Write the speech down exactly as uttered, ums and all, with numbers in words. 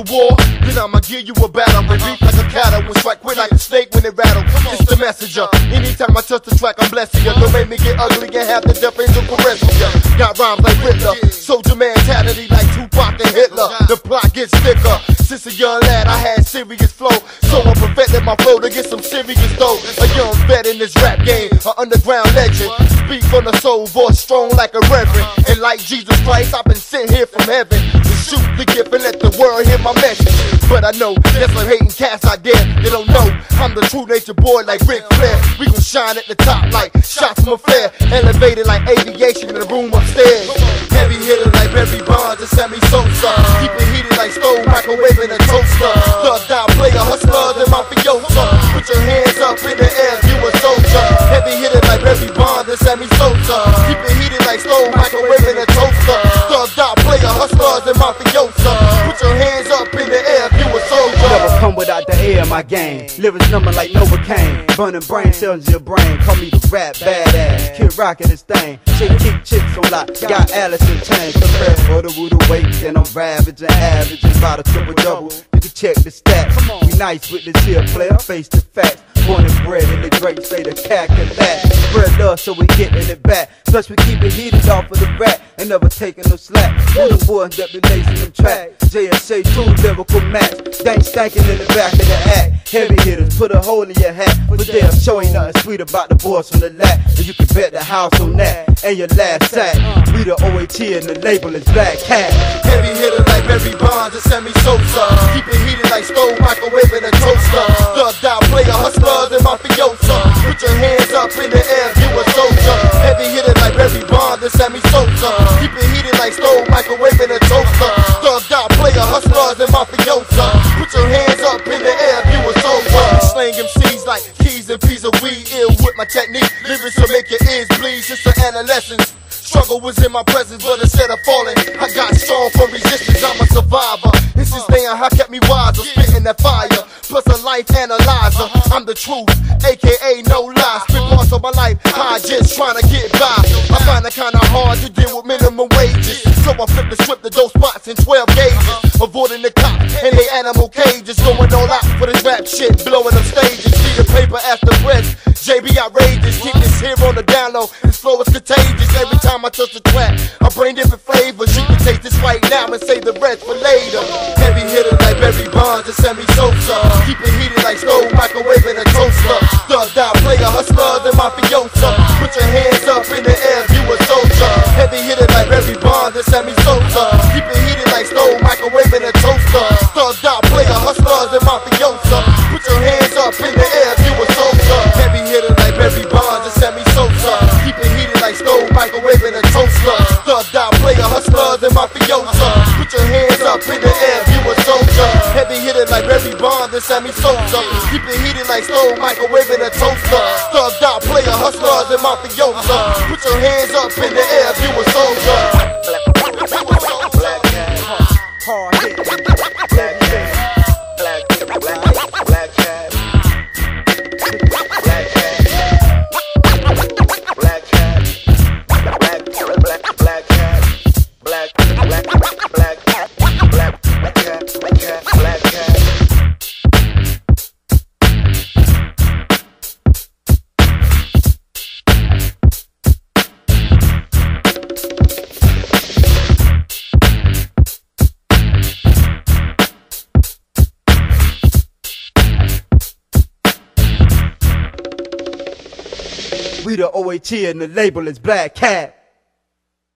war, then I'ma give you a battle. With beat like a cattle, and strike quick like a snake when it rattle. It's the messenger. Anytime I touch the track, I'm blessing you. Don't make me get ugly and have the death angel caressing you. Got rhymes like Hitler, soldier mentality like Tupac and Hitler. The plot gets thicker. Since a young lad, I had serious flow, so I perfected my flow to get some serious dough. A young vet in this rap game, an underground legend. Speak from the soul, voice strong like a reverend. And like Jesus Christ, I've been sent here from heaven to shoot the gift and let the world hear my message. But I know there's some hating cats out there, they don't know I'm the true nature boy like Ric Flair. We gon' shine at the top like shots from a flare, elevated like aviation in the room upstairs. Heavy hitter like Barry Bonds and Sammy Sosa, keep it heated like stove, microwave in a toaster. Thugged out player, hustlers and mafiosa. Put your hands up in the air if you a soldier. Heavy hitter like Barry Bonds and Sammy Sosa, keep it heated like stove, microwave in a toaster. Thugged out player, hustlers and mafiosa. Put your hands up in the air if you a soldier. Never come without the air of my game. Lyrics number like Novocaine, burning brain cells in your brain. Call me the rap badass, Kid Rock in this thing. Shake, kick, chicks on lock, got Alice in chains. Prepare for the rude awake, and I'm ravaging, averaging about a triple double. You can check the stats. We nice with this here player, face the facts. Born and bred in the great state of cack and that. Spread love so we getting it back. Plus we keep it heated off of the rack and never taking no slack. Who the boys that be lacing them tracks? J S A two lyrical match. Dank stankin' in the back of the act. Heavy hitters, put a hole in your hat. But they'll show ain't nothing sweet about the boys from the lap. And you can bet the house on that. And your last sack. We the O A T and the label is Black Cat. Heavy hitter like Barry Bonds and Sammy Sosa, keep it heated like stove, microwave in a toaster. Thugged out player, hustlers and mafiosa. Put your hands up in the air if you a soldier. Heavy hitter like Barry Bonds and Sammy Sosa, keep it heated like stove, microwave in a toaster. Thugged out player, hustlers and mafiosa. Put your hands up in the air if you a soldier. Slang M Cs like keys and peas of weed, ill with my technique. Lyrics will make your ears bleed since the adolescence. Struggle was in my presence, but instead of falling, I got strong for resistance. I'm a survivor. This is staying high kept me wiser, spitting that fire. Plus a life analyzer. I'm the truth, aka no lies. Spit parts of my life, high just trying to get by. I find it kinda hard to deal with minimum wages, so I flip the script to those spots in twelve gauges, avoiding the cops and they animal cages. Going all out for this rap shit, blowing up stages. See the paper after press, J B outrageous. Keep this here on the down low, this flow is contagious. Every time I touch the track, I bring different flavors. You can taste this right now and save the rest for later. Heavy hitter like Barry Bonds and Sammy Sosa, keep it heated like stove, microwave in a toaster. Thugged out player, hustlers and mafiosa. Put your hands up in the air if you a soldier. Heavy hitter like Barry Bonds and Sammy Sosa, keep it heated like stove, microwave in a toaster. Thugged out player, hustlers and mafiosa. Put your hands up in the air if you a soldier. Heavy hitter like Barry Bonds and Sammy Sosa, keep it heated like stove, microwave in a toaster. Thugged out player, hustlers and mafiosa. Put your hands up in the air if you a soldier. Heavy hitter like Barry Bonds and Sammy Sosa, keep it heated like stove, microwave in a toaster. Thugged out player, hustlers and mafiosa. Put your hands up in the air if you a soldier. Black Cat, hard hit. Black Cat, Black Cat, Black Cat, Black Cat, Black Cat, Black Black Black Cat, Black Black Black Cat, Black Black Cat, Black Cat, Black Cat. We the O A T and the label is Black Cat.